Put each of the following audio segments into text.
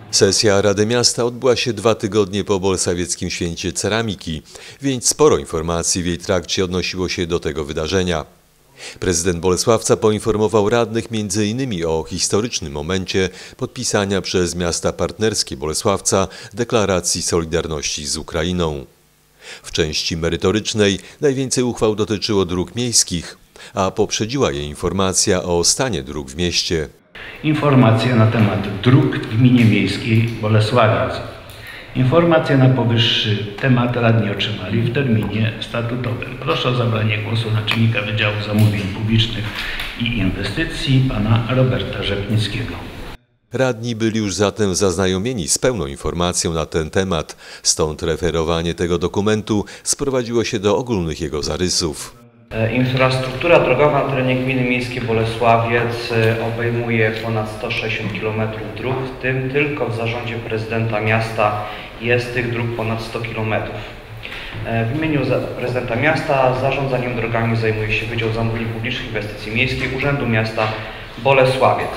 Sesja Rady Miasta odbyła się 2 tygodnie po Bolesławieckim Święcie Ceramiki, więc sporo informacji w jej trakcie odnosiło się do tego wydarzenia. Prezydent Bolesławca poinformował radnych m.in. o historycznym momencie podpisania przez miasta partnerskie Bolesławca deklaracji solidarności z Ukrainą. W części merytorycznej najwięcej uchwał dotyczyło dróg miejskich, a poprzedziła je informacja o stanie dróg w mieście. Informacje na temat dróg w gminie miejskiej Bolesławiec. Informacje na powyższy temat radni otrzymali w terminie statutowym. Proszę o zabranie głosu naczelnika Wydziału Zamówień Publicznych i Inwestycji pana Roberta Rzepnickiego. Radni byli już zatem zaznajomieni z pełną informacją na ten temat, stąd referowanie tego dokumentu sprowadziło się do ogólnych jego zarysów. Infrastruktura drogowa na terenie gminy miejskiej Bolesławiec obejmuje ponad 160 km dróg, w tym tylko w zarządzie prezydenta miasta jest tych dróg ponad 100 km. W imieniu prezydenta miasta zarządzaniem drogami zajmuje się Wydział Zamówień Publicznych i Inwestycji Miejskich Urzędu Miasta Bolesławiec.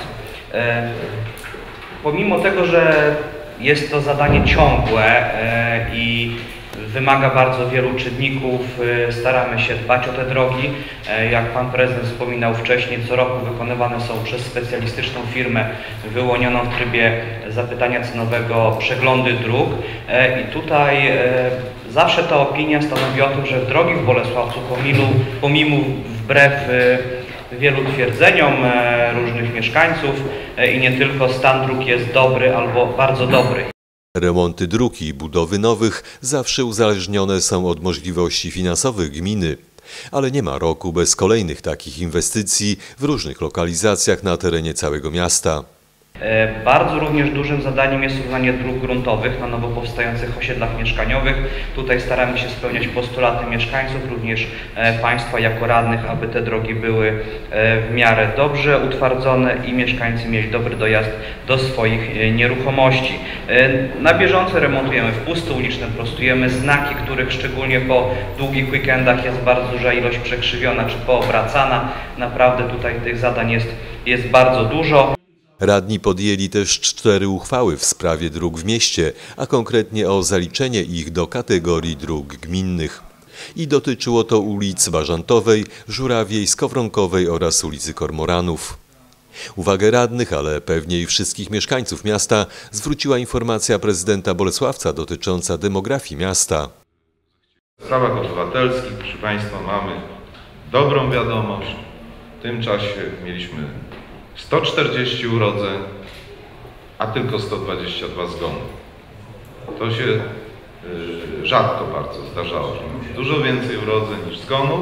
Pomimo tego, że jest to zadanie ciągłe i wymaga bardzo wielu czynników, staramy się dbać o te drogi. Jak pan prezydent wspominał wcześniej, co roku wykonywane są przez specjalistyczną firmę wyłonioną w trybie zapytania cenowego przeglądy dróg. I tutaj zawsze ta opinia stanowi o tym, że drogi w Bolesławcu pomimo wbrew wielu twierdzeniom różnych mieszkańców i nie tylko, stan dróg jest dobry albo bardzo dobry. Remonty dróg i budowy nowych zawsze uzależnione są od możliwości finansowych gminy, ale nie ma roku bez kolejnych takich inwestycji w różnych lokalizacjach na terenie całego miasta. Bardzo również dużym zadaniem jest uznanie dróg gruntowych na nowo powstających osiedlach mieszkaniowych. Tutaj staramy się spełniać postulaty mieszkańców, również państwa jako radnych, aby te drogi były w miarę dobrze utwardzone i mieszkańcy mieli dobry dojazd do swoich nieruchomości. Na bieżąco remontujemy wpusty uliczne, prostujemy znaki, których szczególnie po długich weekendach jest bardzo duża ilość przekrzywiona czy poobracana. Naprawdę tutaj tych zadań jest bardzo dużo. Radni podjęli też 4 uchwały w sprawie dróg w mieście, a konkretnie o zaliczenie ich do kategorii dróg gminnych. I dotyczyło to ulic Bażantowej, Żurawiej, Skowronkowej oraz ulicy Kormoranów. Uwagę radnych, ale pewnie i wszystkich mieszkańców miasta zwróciła informacja prezydenta Bolesławca dotycząca demografii miasta. W sprawach obywatelskich, proszę państwa, mamy dobrą wiadomość. W tym czasie mieliśmy 140 urodzeń, a tylko 122 zgonów. To się rzadko bardzo zdarzało. Dużo więcej urodzeń niż zgonów,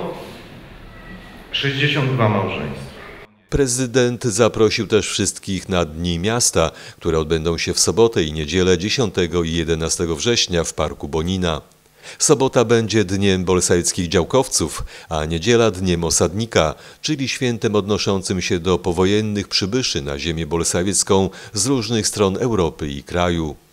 62 małżeństwa. Prezydent zaprosił też wszystkich na Dni Miasta, które odbędą się w sobotę i niedzielę 10 i 11 września w Parku Bonina. Sobota będzie dniem bolesławieckich działkowców, a niedziela dniem osadnika, czyli świętem odnoszącym się do powojennych przybyszy na ziemię bolesławiecką z różnych stron Europy i kraju.